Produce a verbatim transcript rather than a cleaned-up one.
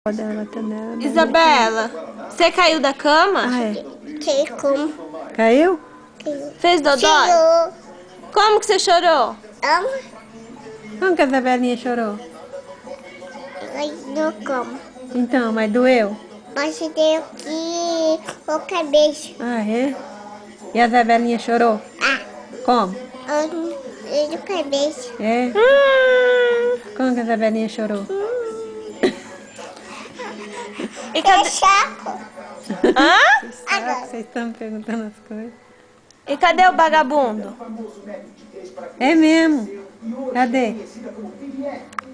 Isabela, você caiu da cama? Ah, é. Sei como. Caiu? Fez dodói? Chorou. Como que você chorou? Ama. Como que a Isabelinha chorou? Mas não como. Então, mas doeu? Mas deu que o cabeça. Ah, é? E a Isabelinha chorou? Ah, Como? eu do cabeça. É? Hum, Como que a Isabelinha chorou? e É cadê... chaco. Hã? Ah, vocês estão me perguntando as coisas. E cadê o vagabundo? É mesmo? Cadê?